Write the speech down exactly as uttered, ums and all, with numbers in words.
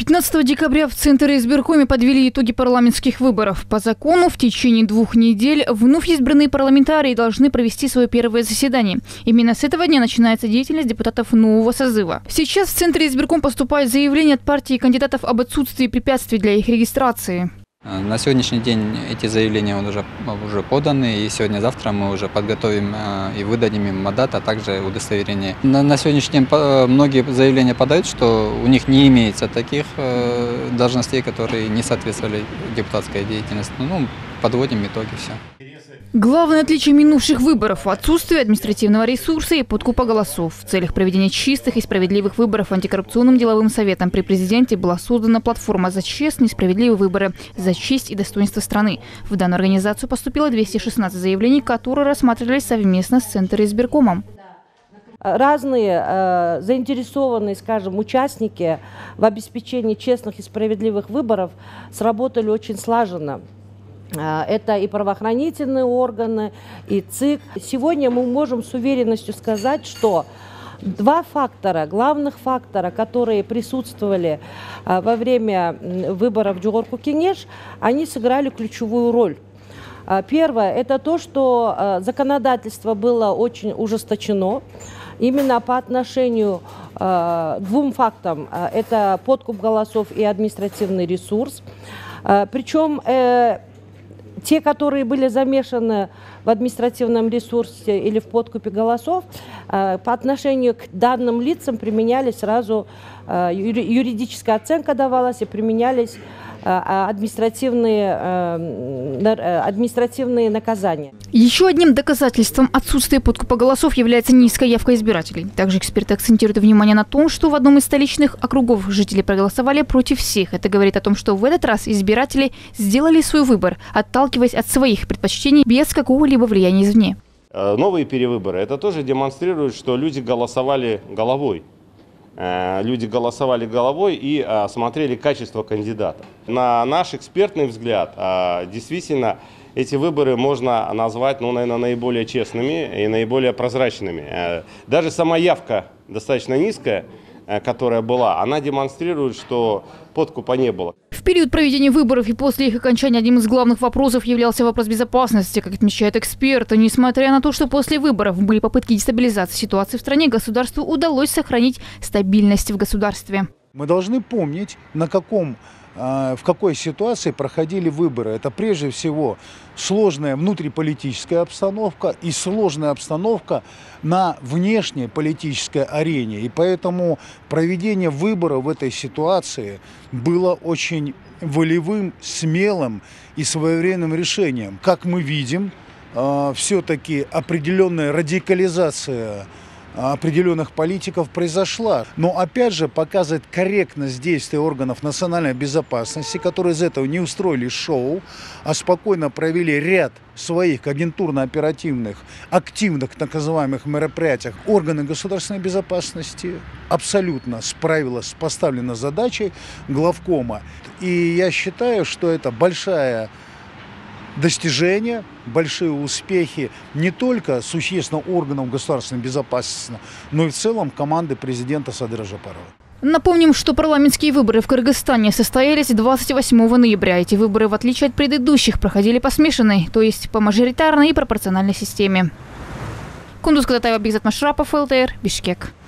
пятнадцатого декабря в Центре избиркоме подвели итоги парламентских выборов. По закону в течение двух недель вновь избранные парламентарии должны провести свое первое заседание. Именно с этого дня начинается деятельность депутатов нового созыва. Сейчас в Центре избирком поступают заявления от партий кандидатов об отсутствии препятствий для их регистрации. На сегодняшний день эти заявления уже, уже поданы, и сегодня-завтра мы уже подготовим и выдадим им мандат, а также удостоверение. На, на сегодняшний день многие заявления подают, что у них не имеется таких должностей, которые не соответствовали депутатской деятельности. Ну, подводим итоги, все. Главное отличие минувших выборов – отсутствие административного ресурса и подкупа голосов. В целях проведения чистых и справедливых выборов антикоррупционным деловым советом при президенте была создана платформа «За честные и справедливые выборы. За честь и достоинство страны». В данную организацию поступило двести шестнадцать заявлений, которые рассматривались совместно с Центризбиркомом. Разные э, заинтересованные, скажем, участники в обеспечении честных и справедливых выборов сработали очень слаженно. Это и правоохранительные органы, и ЦИК. Сегодня мы можем с уверенностью сказать, что два фактора, главных фактора, которые присутствовали во время выборов в Жогорку Кенеш, они сыграли ключевую роль. Первое – это то, что законодательство было очень ужесточено именно по отношению к двум фактам. Это подкуп голосов и административный ресурс. Причем те, которые были замешаны в административном ресурсе или в подкупе голосов, по отношению к данным лицам применялись сразу, юридическая оценка давалась и применялись административные, административные наказания. Еще одним доказательством отсутствия подкупа голосов является низкая явка избирателей. Также эксперты акцентируют внимание на том, что в одном из столичных округов жители проголосовали против всех. Это говорит о том, что в этот раз избиратели сделали свой выбор, отталкиваясь от своих предпочтений без какого-либо влияния извне. Новые перевыборы – это тоже демонстрирует, что люди голосовали головой. Люди голосовали головой и а, смотрели качество кандидата. На наш экспертный взгляд, а, действительно, эти выборы можно назвать, ну, наверное, наиболее честными и наиболее прозрачными. А, даже сама явка достаточно низкая, а, которая была, она демонстрирует, что подкупа не было. В период проведения выборов и после их окончания одним из главных вопросов являлся вопрос безопасности, как отмечают эксперты. Несмотря на то, что после выборов были попытки дестабилизации ситуации в стране, государству удалось сохранить стабильность в государстве. Мы должны помнить, на каком, в какой ситуации проходили выборы. Это прежде всего сложная внутриполитическая обстановка и сложная обстановка на внешней политической арене. И поэтому проведение выборов в этой ситуации было очень волевым, смелым и своевременным решением. Как мы видим, все-таки определенная радикализация определенных политиков произошла. Но опять же показывает корректность действий органов национальной безопасности, которые из этого не устроили шоу, а спокойно провели ряд своих агентурно-оперативных, активных так называемых мероприятиях. Органы государственной безопасности абсолютно справились с поставленной задачей главкома. И я считаю, что это большая достижения, большие успехи не только существенных органов государственной безопасности, но и в целом команды президента Садыра Жапарова. Напомним, что парламентские выборы в Кыргызстане состоялись двадцать восьмого ноября. Эти выборы, в отличие от предыдущих, проходили по смешанной, то есть по мажоритарной и пропорциональной системе. Кундуз Кататаева, Бигзат Машрапов, эл тэ эр, Бишкек.